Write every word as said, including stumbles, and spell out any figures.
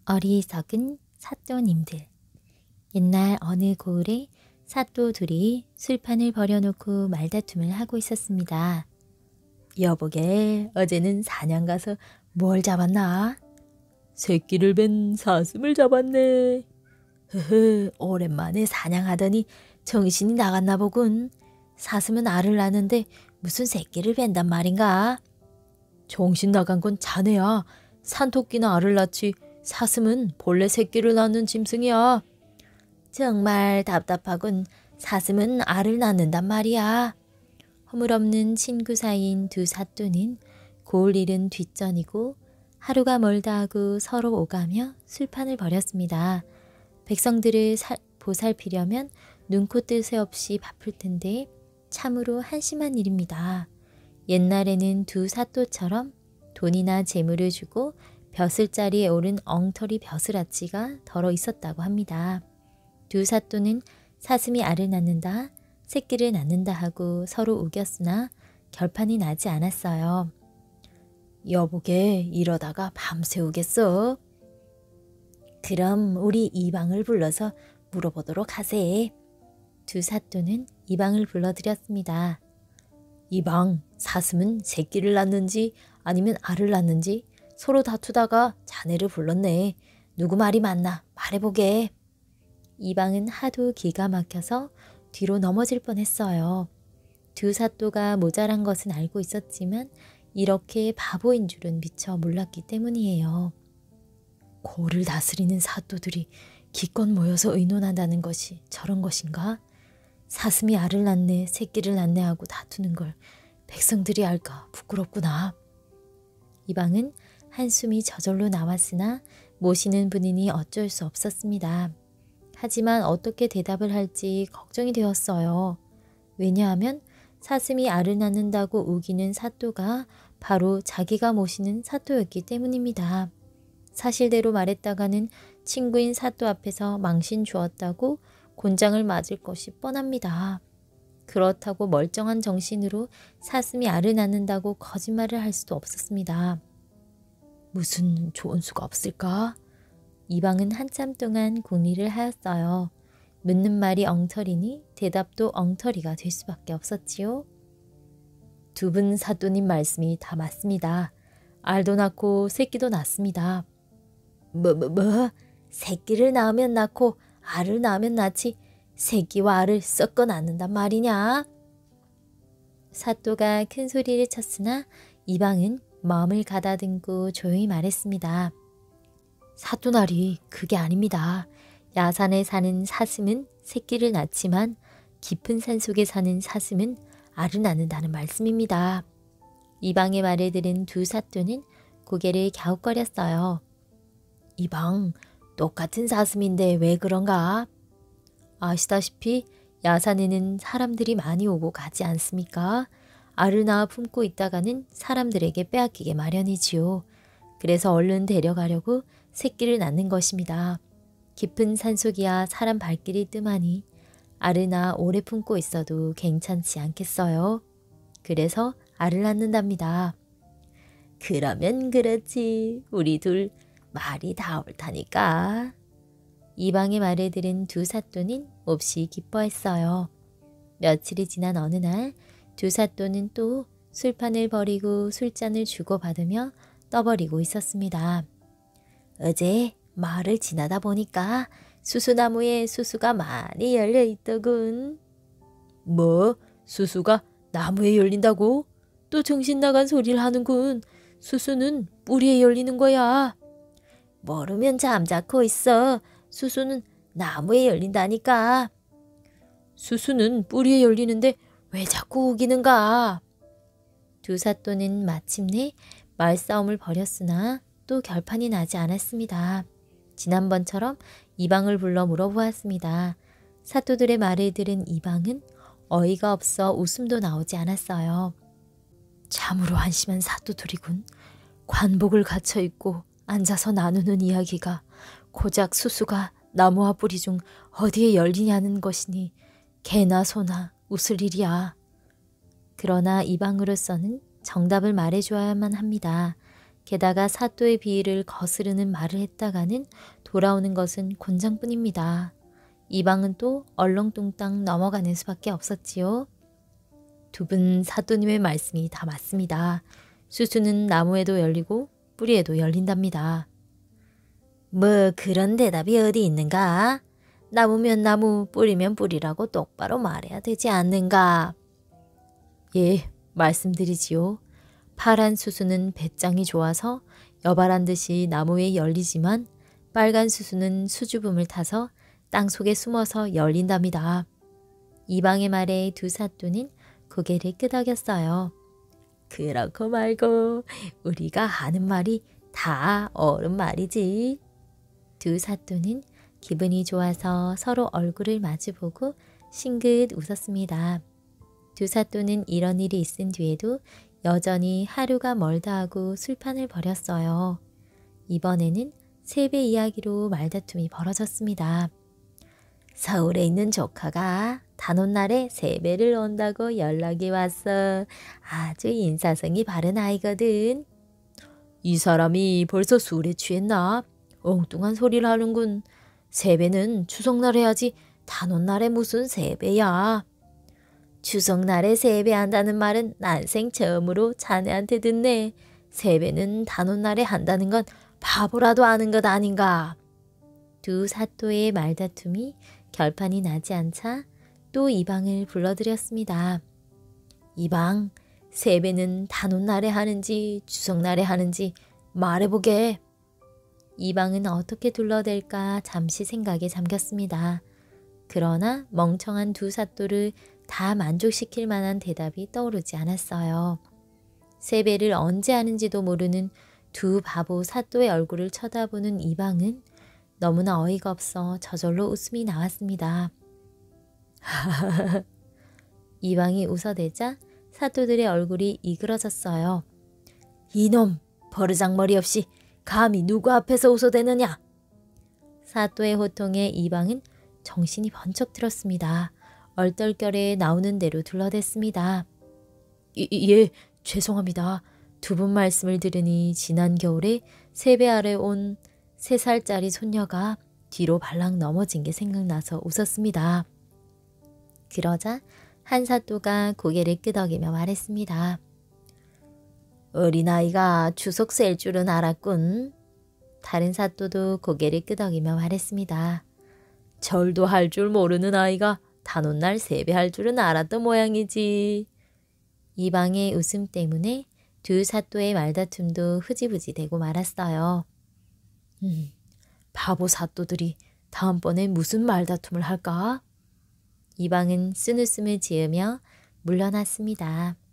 어리석은 사또님들. 옛날 어느 고을에 사또 둘이 술판을 벌여놓고 말다툼을 하고 있었습니다. 여보게, 어제는 사냥 가서 뭘 잡았나? 새끼를 뺀 사슴을 잡았네. 흐흐, 오랜만에 사냥하더니 정신이 나갔나 보군. 사슴은 알을 낳는데 무슨 새끼를 뺀단 말인가? 정신 나간 건 자네야. 산토끼는 알을 낳지 사슴은 본래 새끼를 낳는 짐승이야. 정말 답답하군. 사슴은 알을 낳는단 말이야. 허물없는 친구 사이인 두 사또는 고을 일은 뒷전이고 하루가 멀다 하고 서로 오가며 술판을 벌였습니다. 백성들을 사, 보살피려면 눈코 뜰 새 없이 바쁠 텐데 참으로 한심한 일입니다. 옛날에는 두 사또처럼 돈이나 재물을 주고 벼슬자리에 오른 엉터리 벼슬아치가 덜어 있었다고 합니다. 두 사또는 사슴이 알을 낳는다, 새끼를 낳는다 하고 서로 우겼으나 결판이 나지 않았어요. 여보게, 이러다가 밤새 우겠어. 그럼 우리 이방을 불러서 물어보도록 하세. 두 사또는 이방을 불러들였습니다. 이방, 사슴은 새끼를 낳는지 아니면 알을 낳는지 서로 다투다가 자네를 불렀네. 누구 말이 맞나 말해보게. 이방은 하도 기가 막혀서 뒤로 넘어질 뻔했어요. 두 사또가 모자란 것은 알고 있었지만 이렇게 바보인 줄은 미처 몰랐기 때문이에요. 고를 다스리는 사또들이 기껏 모여서 의논한다는 것이 저런 것인가? 사슴이 알을 낳네, 새끼를 낳네 하고 다투는 걸 백성들이 알까 부끄럽구나. 이방은 한숨이 저절로 나왔으나 모시는 분이니 어쩔 수 없었습니다. 하지만 어떻게 대답을 할지 걱정이 되었어요. 왜냐하면 사슴이 알을 낳는다고 우기는 사또가 바로 자기가 모시는 사또였기 때문입니다. 사실대로 말했다가는 친구인 사또 앞에서 망신 주었다고 곤장을 맞을 것이 뻔합니다. 그렇다고 멀쩡한 정신으로 사슴이 알을 낳는다고 거짓말을 할 수도 없었습니다. 무슨 좋은 수가 없을까? 이방은 한참 동안 궁리를 하였어요. 묻는 말이 엉터리니 대답도 엉터리가 될 수밖에 없었지요. 두 분 사또님 말씀이 다 맞습니다. 알도 낳고 새끼도 낳습니다. 뭐, 뭐, 뭐? 새끼를 낳으면 낳고 알을 낳으면 낳지 새끼와 알을 섞어 낳는단 말이냐? 사또가 큰 소리를 쳤으나 이방은 마음을 가다듬고 조용히 말했습니다. 사또나리, 그게 아닙니다. 야산에 사는 사슴은 새끼를 낳지만 깊은 산속에 사는 사슴은 알을 낳는다는 말씀입니다. 이방의 말을 들은 두 사또는 고개를 갸웃거렸어요. 이방, 똑같은 사슴인데 왜 그런가? 아시다시피 야산에는 사람들이 많이 오고 가지 않습니까? 알을 낳아 품고 있다가는 사람들에게 빼앗기게 마련이지요. 그래서 얼른 데려가려고 새끼를 낳는 것입니다. 깊은 산속이야 사람 발길이 뜸하니 알을 낳아 오래 품고 있어도 괜찮지 않겠어요? 그래서 알을 낳는답니다. 그러면 그렇지. 우리 둘 말이 다 옳다니까. 이방의 말을 들은 두 사또는 몹시 기뻐했어요. 며칠이 지난 어느 날 두 사또는 또 술판을 벌이고 술잔을 주고받으며 떠버리고 있었습니다. 어제 마을을 지나다 보니까 수수나무에 수수가 많이 열려있더군. 뭐? 수수가 나무에 열린다고? 또 정신 나간 소리를 하는군. 수수는 뿌리에 열리는 거야. 모르면 잠자코 있어. 수수는 나무에 열린다니까. 수수는 뿌리에 열리는데 왜 자꾸 우기는가? 두 사또는 마침내 말싸움을 벌였으나 또 결판이 나지 않았습니다. 지난번처럼 이방을 불러 물어보았습니다. 사또들의 말을 들은 이방은 어이가 없어 웃음도 나오지 않았어요. 참으로 한심한 사또들이군. 관복을 갖춰 입고 앉아서 나누는 이야기가 고작 수수가 나무와 뿌리 중 어디에 열리냐는 것이니 개나 소나 웃을 일이야. 그러나 이방으로서는 정답을 말해줘야만 합니다. 게다가 사또의 비위를 거스르는 말을 했다가는 돌아오는 것은 곤장뿐입니다. 이방은 또 얼렁뚱땅 넘어가는 수밖에 없었지요. 두 분 사또님의 말씀이 다 맞습니다. 수수는 나무에도 열리고 뿌리에도 열린답니다. 뭐 그런 대답이 어디 있는가? 나무면 나무, 뿌리면 뿌리라고 똑바로 말해야 되지 않는가? 예, 말씀드리지요. 파란 수수는 배짱이 좋아서 여발한 듯이 나무에 열리지만 빨간 수수는 수줍음을 타서 땅속에 숨어서 열린답니다. 이방의 말에 두 사또는 고개를 끄덕였어요. 그렇고 말고 우리가 하는 말이 다 옳은 말이지. 두 사또는 기분이 좋아서 서로 얼굴을 마주보고 싱긋 웃었습니다. 두 사또는 이런 일이 있은 뒤에도 여전히 하루가 멀다 하고 술판을 벌였어요. 이번에는 세배 이야기로 말다툼이 벌어졌습니다. 서울에 있는 조카가 단오날에 세배를 온다고 연락이 왔어. 아주 인사성이 바른 아이거든. 이 사람이 벌써 술에 취했나? 엉뚱한 소리를 하는군. 세배는 추석날 해야지 단오날에 무슨 세배야. 추석날에 세배한다는 말은 난생 처음으로 자네한테 듣네. 세배는 단오날에 한다는 건 바보라도 아는 것 아닌가. 두 사또의 말다툼이 결판이 나지 않자 또 이방을 불러들였습니다. 이방, 세배는 단오날에 하는지 추석날에 하는지 말해보게. 이방은 어떻게 둘러댈까 잠시 생각에 잠겼습니다. 그러나 멍청한 두 사또를 다 만족시킬 만한 대답이 떠오르지 않았어요. 세배를 언제 하는지도 모르는 두 바보 사또의 얼굴을 쳐다보는 이방은 너무나 어이가 없어 저절로 웃음이 나왔습니다. 이방이 웃어대자 사또들의 얼굴이 이그러졌어요. 이놈, 버르장머리 없이 감히 누구 앞에서 웃어대느냐. 사또의 호통에 이방은 정신이 번쩍 들었습니다. 얼떨결에 나오는 대로 둘러댔습니다. 이, 예, 죄송합니다. 두 분 말씀을 들으니 지난 겨울에 세배 아래 온 세 살짜리 손녀가 뒤로 발랑 넘어진 게 생각나서 웃었습니다. 그러자 한 사또가 고개를 끄덕이며 말했습니다. 어린아이가 추석 셀 줄은 알았군. 다른 사또도 고개를 끄덕이며 말했습니다. 절도 할 줄 모르는 아이가 단오날 세배할 줄은 알았던 모양이지. 이방의 웃음 때문에 두 사또의 말다툼도 흐지부지 되고 말았어요. 음, 바보 사또들이 다음번에 무슨 말다툼을 할까? 이방은 쓴웃음을 지으며 물러났습니다.